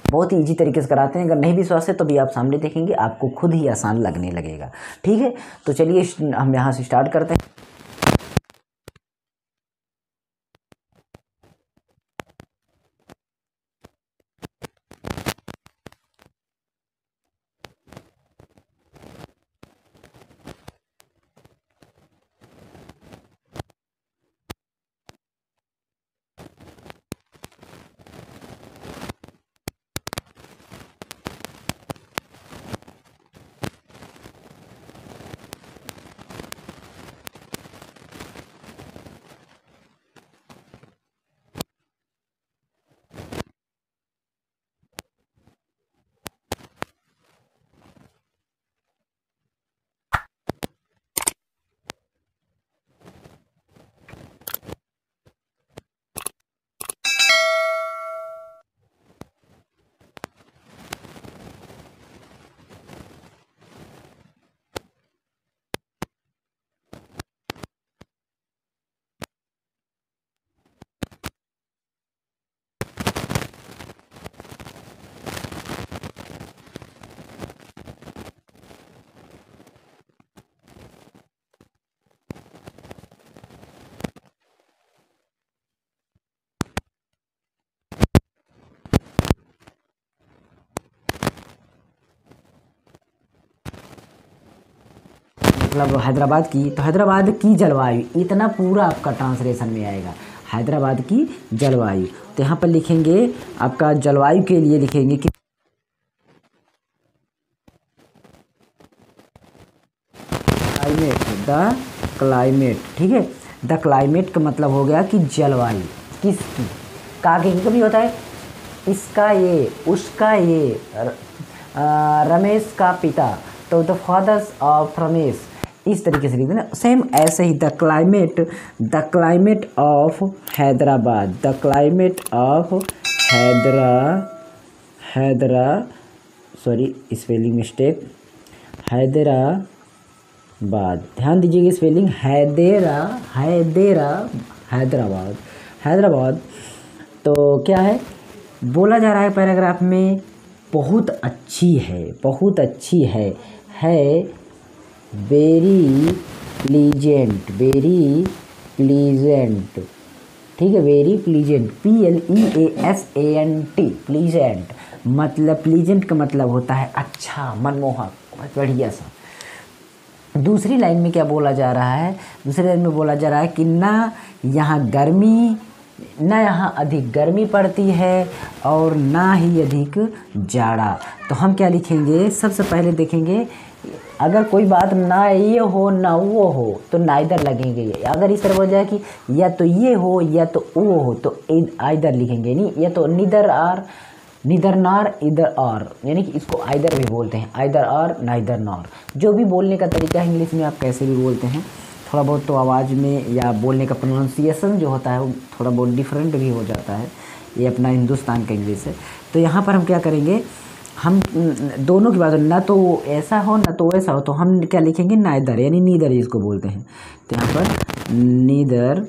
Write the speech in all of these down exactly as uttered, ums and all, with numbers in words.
बहुत ही ईजी तरीके से कराते हैं। अगर नहीं विश्वास है तो भी आप सामने देखेंगे, आपको खुद ही आसान लगने लगेगा। ठीक है, तो चलिए हम यहाँ से स्टार्ट करते हैं। मतलब हैदराबाद की, तो हैदराबाद की जलवायु, इतना पूरा आपका ट्रांसलेशन में आएगा, हैदराबाद की जलवायु। तो यहाँ पर लिखेंगे आपका जलवायु के लिए लिखेंगे कि क्लाइमेट, द क्लाइमेट। ठीक है, द क्लाइमेट का मतलब हो गया कि जलवायु किसकी, का के कभी होता है, इसका ये, उसका ये, रमेश का पिता, तो द फादर्स ऑफ रमेश, इस तरीके से लिखते हैं ना। सेम ऐसे ही the climate, the climate of Hyderabad, the climate of हैदरा हैदरा सॉरी स्पेलिंग मिस्टेक, हैदराबाद, ध्यान दीजिएगा स्पेलिंग, हैदरा हैदरा हैदराबाद हैदराबाद। तो क्या है बोला जा रहा है पैराग्राफ में, बहुत अच्छी है, बहुत अच्छी है, है वेरी प्लीजेंट, वेरी प्लीजेंट। ठीक है, very pleasant, P L E A S A N T, pleasant. मतलब प्लीजेंट का मतलब होता है अच्छा, मनमोहक, बढ़िया सा। दूसरी लाइन में क्या बोला जा रहा है, दूसरी लाइन में बोला जा रहा है कि ना यहाँ गर्मी, ना यहाँ अधिक गर्मी पड़ती है और ना ही अधिक जाड़ा। तो हम क्या लिखेंगे, सबसे पहले देखेंगे अगर कोई बात ना ये हो ना वो हो तो नाइदर लगेंगे। अगर इस तरह बोल जाए कि या तो ये हो या तो वो हो तो आइदर लिखेंगे, नहीं, या तो निदर आर, निदर नार, इधर आर, यानी कि इसको आइदर भी बोलते हैं, आइदर आर नाइदर नॉर। जो भी बोलने का तरीका है इंग्लिश में आप कैसे भी बोलते हैं, थोड़ा बहुत तो आवाज़ में या बोलने का प्रोनाउंसिएशन जो होता है वो थोड़ा बहुत डिफरेंट भी हो जाता है, ये अपना हिंदुस्तान का इंग्लिश है। तो यहाँ पर हम क्या करेंगे, हम दोनों की बात, ना तो ऐसा हो ना तो ऐसा हो, तो हम क्या लिखेंगे, नाइदर, यानी नीदर इसको बोलते हैं। तो यहाँ पर नीदर,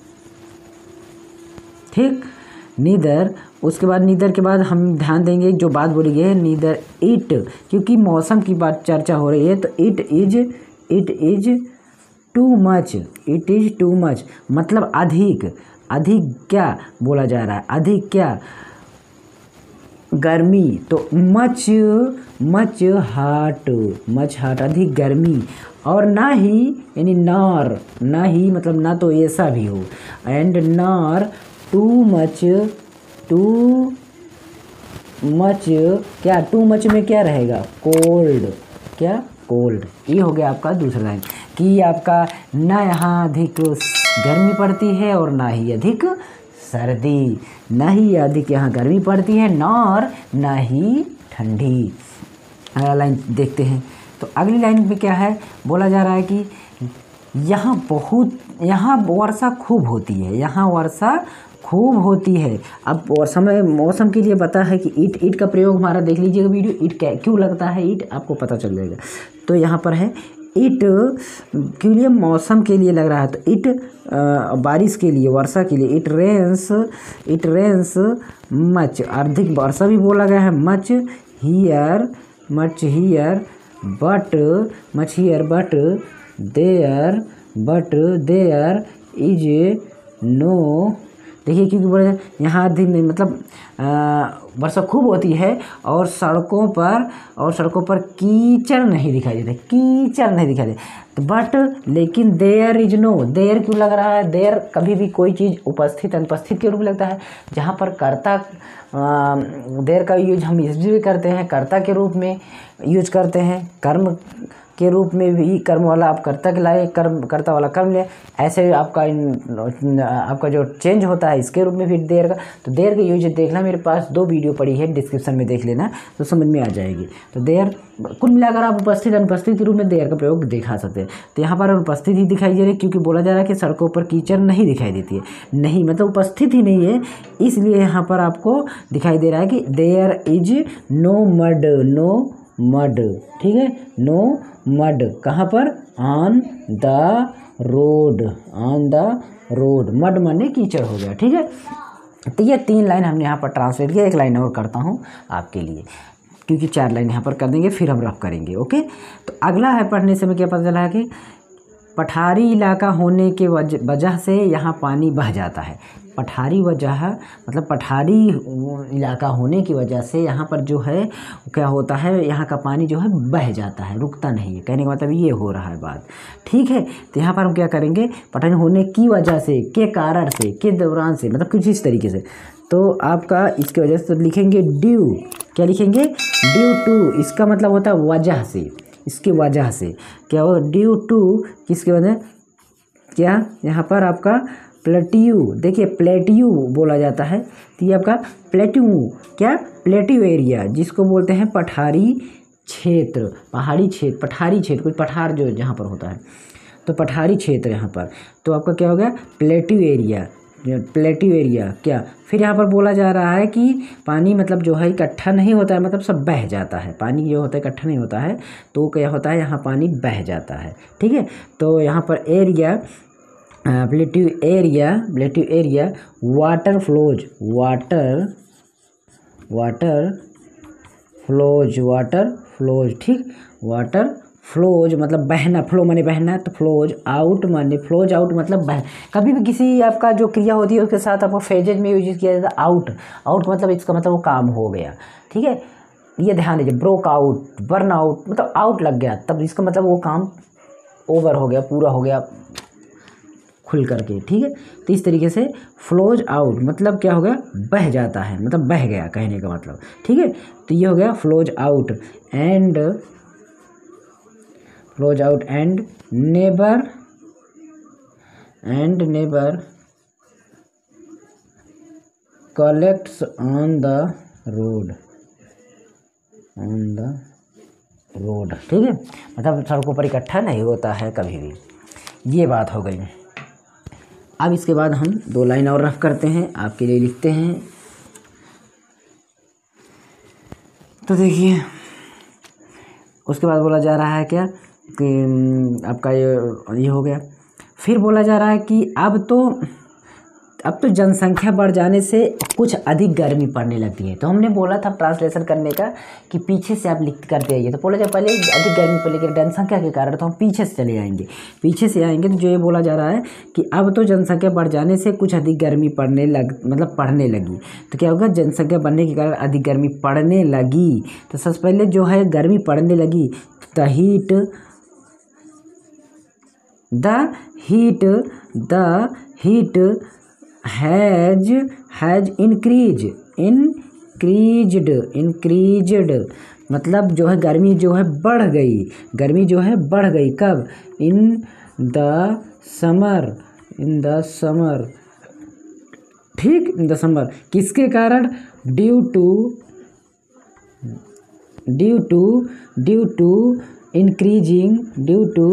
ठीक, नीदर। उसके बाद नीदर के बाद हम ध्यान देंगे जो बात बोली गई है, नीदर इट, क्योंकि मौसम की बात चर्चा हो रही है, तो it is it is too much, it is too much मतलब अधिक, अधिक क्या बोला जा रहा है, अधिक क्या, गर्मी, तो much much hot, much hot अधिक गर्मी, और ना ही यानी नार, ना ही मतलब ना तो ऐसा भी हो, and nor too much, too much क्या, टू मच में क्या रहेगा, कोल्ड, क्या, कोल्ड। ये हो गया आपका दूसरा लाइन कि आपका ना यहाँ अधिक गर्मी पड़ती है और ना ही अधिक सर्दी, ना ही अधिक यहाँ गर्मी पड़ती है नॉर ना ही ठंडी। अगला लाइन देखते हैं, तो अगली लाइन में क्या है, बोला जा रहा है कि यहाँ बहुत, यहाँ वर्षा खूब होती है, यहाँ वर्षा खूब होती है। अब समय मौसम के लिए पता है कि ईट, ईट का प्रयोग हमारा देख लीजिएगा वीडियो, ईट क्या क्यों लगता है, ईट आपको पता चल जाएगा। तो यहाँ पर है इट के लिए मौसम के लिए लग रहा है, तो इट बारिश के लिए, वर्षा के लिए। It rains it rains much, अधिक वर्षा भी बोला गया है। Much here much here but much here but there but there is no, देखिए क्योंकि बोले यहाँ अधिक नहीं, मतलब वर्षा खूब होती है और सड़कों पर और सड़कों पर कीचड़ नहीं दिखाई देते, कीचड़ नहीं दिखाई देते। तो बट लेकिन देयर इज नो, देयर क्यों लग रहा है? देयर कभी भी कोई चीज़ उपस्थित अनुपस्थित के रूप में लगता है। जहाँ पर कर्ता, देयर का यूज हम इसलिए करते हैं, कर्ता के रूप में यूज करते हैं, कर्म के रूप में भी, कर्म वाला आप कर्ता के लाए, कर्म कर्ता वाला कर्म ले, ऐसे आपका आपका जो चेंज होता है इसके रूप में भी देर का। तो देर का यूज देखना, मेरे पास दो वीडियो पड़ी है, डिस्क्रिप्शन में देख लेना तो समझ में आ जाएगी। तो देर कुल मिलाकर आप उपस्थित अनुपस्थित के रूप में देर का प्रयोग दिखा सकते हैं। तो यहाँ पर उपस्थित ही दिखाई दे रही है क्योंकि बोला जा रहा है कि सड़कों पर कीचड़ नहीं दिखाई देती है, नहीं मतलब उपस्थित ही नहीं है, इसलिए यहाँ पर आपको दिखाई दे रहा है कि there is no mud, no mud, ठीक है, नो मड। कहाँ पर? On the road, on the road. Mud माने कीचड़ हो गया, ठीक है। तो ये तीन लाइन हमने यहाँ पर ट्रांसलेट किया, एक लाइन और करता हूँ आपके लिए क्योंकि चार लाइन यहाँ पर कर देंगे, फिर हम रफ करेंगे। ओके, तो अगला है पढ़ने से में क्या पता चला है कि पठारी इलाका होने के वजह से यहाँ पानी बह जाता है। पठारी वजह मतलब पठारी इलाका होने की वजह से यहाँ पर जो है क्या होता है, यहाँ का पानी जो है बह जाता है, रुकता नहीं है। कहने का मतलब ये हो रहा है बात, ठीक है। तो यहाँ पर हम क्या करेंगे, पठारी होने की वजह से, के कारण से, के दौरान से, मतलब कुछ इस तरीके से। तो आपका इसकी वजह से तो लिखेंगे ड्यू, क्या लिखेंगे? ड्यू टू, इसका मतलब होता है वजह से, इसकी वजह से क्या हो, ड्यू टू किसकी वजह, क्या यहाँ पर आपका प्लेट्यू, देखिए प्लेट्यू बोला जाता है, तो ये आपका प्लेट्यू, क्या प्लेट्यू एरिया जिसको बोलते हैं पठारी क्षेत्र, पहाड़ी क्षेत्र, पठारी क्षेत्र, कुछ पठार जो जहाँ पर होता है, तो पठारी क्षेत्र यहाँ पर। तो आपका क्या हो गया, प्लेट्यू एरिया, प्लेट्यू एरिया क्या। फिर यहाँ पर बोला जा रहा है कि पानी मतलब जो है इकट्ठा नहीं होता है, मतलब सब बह जाता है, पानी जो होता है इकट्ठा नहीं होता है, तो क्या होता है यहाँ पानी बह जाता है, ठीक है। तो यहाँ पर area, plateau area, plateau area water flows, water water flows, water flows, ठीक, वाटर फ्लोज मतलब बहना, फ्लो माने बहना, तो फ्लोज आउट माने, फ्लोज आउट मतलब बह। कभी भी किसी आपका जो क्रिया होती है उसके साथ आपको फेजेज में यूज किया जाता है आउट, आउट मतलब इसका मतलब वो काम हो गया, ठीक है। ये ध्यान दीजिए, ब्रोक आउट, बर्न आउट मतलब आउट लग गया, तब इसका मतलब वो काम ओवर हो गया, पूरा हो गया खुल करके, ठीक है। तो इस तरीके से फ्लोज आउट मतलब क्या हो गया, बह जाता है, मतलब बह गया कहने का मतलब, ठीक है। तो ये हो गया flows out and flows out and neighbour and neighbour collects on the road, on the road, ठीक है, मतलब सड़कों पर इकट्ठा नहीं होता है कभी भी। ये बात हो गई। अब इसके बाद हम दो लाइन और रफ करते हैं, आपके लिए लिखते हैं। तो देखिए उसके बाद बोला जा रहा है क्या कि आपका ये ये हो गया। फिर बोला जा रहा है कि अब तो अब तो जनसंख्या बढ़ जाने से कुछ अधिक गर्मी पड़ने लगती है। तो हमने बोला था ट्रांसलेशन करने का कि पीछे से आप लिख करते आइए, तो बोला जब पहले अधिक गर्मी पड़ेगी जनसंख्या के कारण, तो हम पीछे से चले आएंगे, पीछे से आएंगे। तो जो ये बोला जा रहा है कि अब तो जनसंख्या बढ़ जाने से कुछ अधिक गर्मी पड़ने लग मतलब पड़ने लगी। तो क्या होगा, जनसंख्या बढ़ने के कारण अधिक गर्मी पड़ने लगी। तो सबसे पहले जो है गर्मी पड़ने लगी, the heat the heat the heat has has increase increased increased मतलब जो है गर्मी जो है बढ़ गई, गर्मी जो है बढ़ गई। कब? In the summer, in the summer, ठीक, इन द समर। किसके कारण? Due to due to due to increasing due to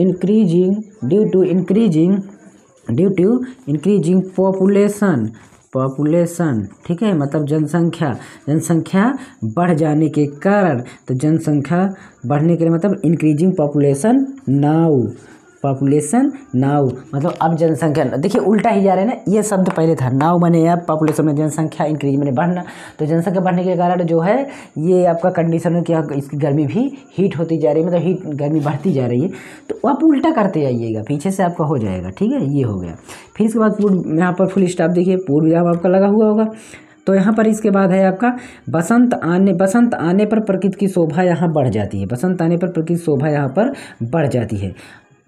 increasing due to increasing due to increasing population population, ठीक है, मतलब जनसंख्या, जनसंख्या बढ़ जाने के कारण, तो जनसंख्या बढ़ने के लिए मतलब increasing population now, population now मतलब अब जनसंख्या, देखिए उल्टा ही जा रहा है ना, ये शब्द पहले था, नाउ माने अब, पॉपुलेशन में जनसंख्या, इंक्रीज माने बढ़ना, तो जनसंख्या बढ़ने के कारण जो है ये आपका कंडीशन है कि इसकी गर्मी भी हीट होती जा रही है, मतलब हीट गर्मी बढ़ती जा रही है, तो आप उल्टा करते जाइएगा, पीछे से आपका हो जाएगा, ठीक है, ये हो गया। फिर इसके बाद पूर्ण, यहाँ पर फुल स्टॉप देखिए, पूर्व विराम आपका लगा हुआ होगा, तो यहाँ पर इसके बाद है आपका बसंत आने, बसंत आने पर प्रकृति की शोभा यहाँ बढ़ जाती है, बसंत आने पर प्रकृति की शोभा यहाँ पर बढ़ जाती है,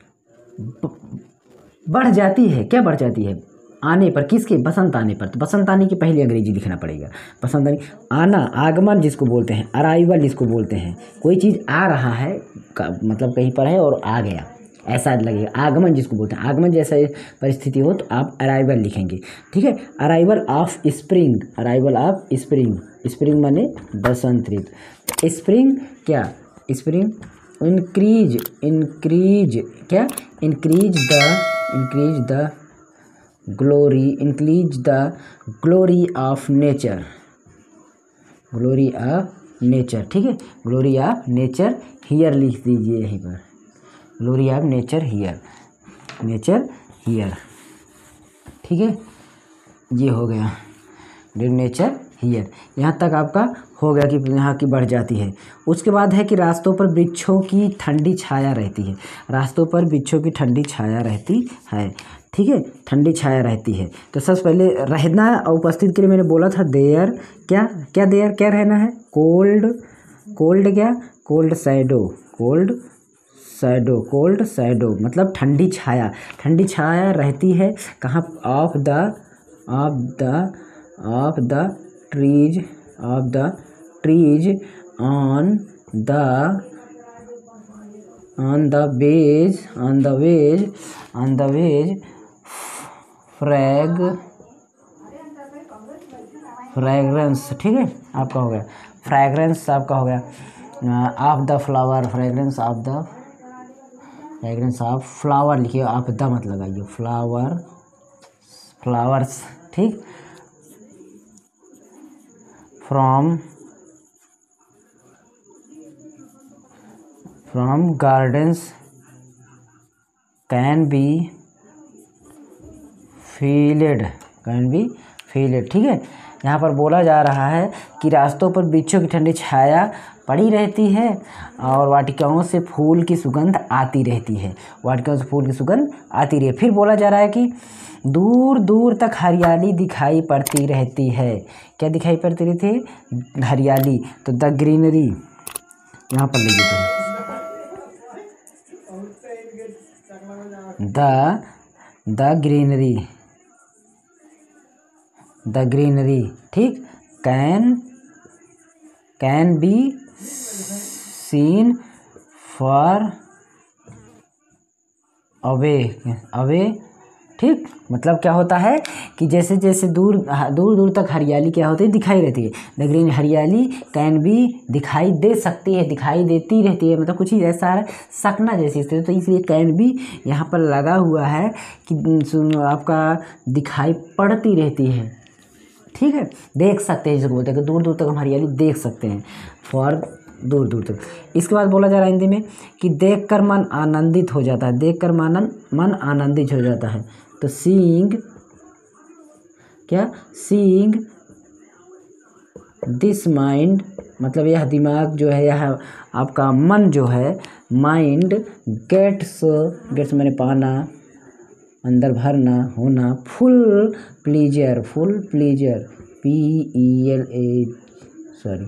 बढ़ जाती है, क्या बढ़ जाती है, आने पर, किसके, बसंत आने पर, तो बसंत आने की पहले अंग्रेजी लिखना पड़ेगा, बसंत आने, आना, आगमन जिसको बोलते हैं, अराइवल जिसको बोलते हैं, कोई चीज़ आ रहा है मतलब कहीं पर है और आ गया, ऐसा लगेगा, आगमन जिसको बोलते हैं, आगमन जैसा परिस्थिति हो तो आप अराइवल लिखेंगे, ठीक है, arrival of spring, arrival of spring, spring माने बसंत ऋतु, स्प्रिंग क्या, स्प्रिंग, इंक्रीज, इंक्रीज क्या, increase the, increase the glory, increase the glory of nature, glory of nature, ठीक है, ग्लोरी ऑफ नेचर हियर लिख दीजिए यहीं पर, glory of nature here, nature here, ठीक है, ये हो गया नेचर हियर, यहाँ तक आपका हो गया कि यहाँ की बढ़ जाती है। उसके बाद है कि रास्तों पर वृक्षों की ठंडी छाया रहती है, रास्तों पर वृक्षों की ठंडी छाया रहती है, ठीक है, ठंडी छाया रहती है। तो सबसे पहले रहना और उपस्थित के लिए मैंने बोला था देयर, क्या क्या देयर क्या रहना है, कोल्ड, कोल्ड क्या, cold shadow, cold shadow, cold shadow मतलब ठंडी छाया, ठंडी छाया रहती है कहाँ, of the, of the, of the trees, of the trees on the, on the ways, on the ways, on the ways फ्रैग, फ्रैग्रेंस, ठीक है, आपका हो गया फ्रैग्रेंस, आपका हो गया of the flower, fragrance of the, fragrance of flower लिखिए, ऑफ द मत लगाइए, फ्लावर, फ्लावर्स, ठीक, from, from gardens can be filled, can be filled, ठीक है, यहाँ पर बोला जा रहा है कि रास्तों पर वृक्षों की ठंडी छाया पड़ी रहती है और वाटिकाओं से फूल की सुगंध आती रहती है, वाटिकाओं से फूल की सुगंध आती रही है। फिर बोला जा रहा है कि दूर दूर तक हरियाली दिखाई पड़ती रहती है, क्या दिखाई पड़ती रहती है, हरियाली, तो द ग्रीनरी यहाँ पर ले लेते हैं, the the greenery, the greenery, ठीक, can can be seen far away, away, ठीक, मतलब क्या होता है कि जैसे जैसे दूर दूर दूर तक हरियाली क्या होती है, दिखाई रहती है, द ग्रीन, हरियाली कैन भी दिखाई दे सकती है, दिखाई देती रहती है, मतलब कुछ ही ऐसा है सकना जैसी स्थिति, तो इसलिए कैन भी यहाँ पर लगा हुआ है कि आपका दिखाई पड़ती रहती है, ठीक है, देख सकते हैं जिसको बोलते हैं कि दूर दूर तक हम हरियाली देख सकते हैं, फॉर दूर दूर तक। इसके बाद बोला जा रहा है हिंदी में कि देखकर मन आनंदित हो जाता है, देखकर मन मन आनंदित हो जाता है, तो सीइंग क्या, सीइंग दिस माइंड मतलब यह दिमाग जो है, यह आपका मन जो है, माइंड गेट्स, गेट्स मैंने पाना, अंदर भरना, होना, full pleasure, full pleasure, P E L A sorry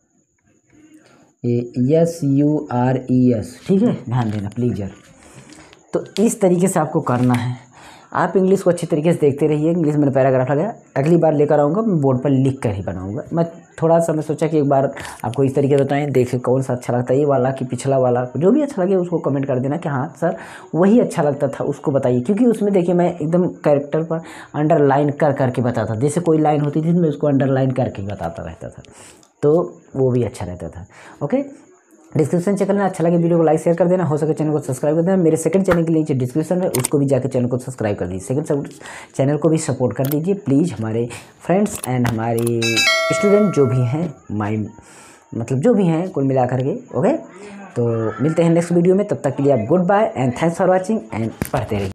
S U R E S, ठीक है, ध्यान देना, प्लीजर। तो इस तरीके से आपको करना है, आप इंग्लिश को अच्छी तरीके से देखते रहिए, इंग्लिश में पैराग्राफ लगा, अगली बार लेकर आऊँगा मैं बोर्ड पर लिख कर ही बनाऊँगा, मैं थोड़ा सा मैं सोचा कि एक बार आपको इस तरीके से बताएं, देखें कौन सा अच्छा लगता है, ये वाला कि पिछला वाला, जो भी अच्छा लगे उसको कमेंट कर देना कि हाँ सर वही अच्छा लगता था, उसको बताइए, क्योंकि उसमें देखिए मैं एकदम कैरेक्टर पर अंडरलाइन कर करके बताता, जैसे कोई लाइन होती थी मैं उसको अंडरलाइन करके बताता रहता था, तो वो भी अच्छा रहता था। ओके, डिस्क्रिप्शन चेक करना, अच्छा लगे वीडियो को लाइक शेयर कर देना, हो सके चैनल को सब्सक्राइब कर देना। मेरे सेकंड चैनल के नीचे डिस्क्रिप्शन में उसको भी जाकर चैनल को सब्सक्राइब कर दीजिए। सेकंड चैनल को भी सपोर्ट कर दीजिए प्लीज़। हमारे फ्रेंड्स एंड हमारे स्टूडेंट जो भी हैं, माई मतलब जो भी हैं कुल मिला करके, ओके। तो मिलते हैं नेक्स्ट वीडियो में, तब तक के लिए आप good bye and thanks for watching and पढ़ते रहिए।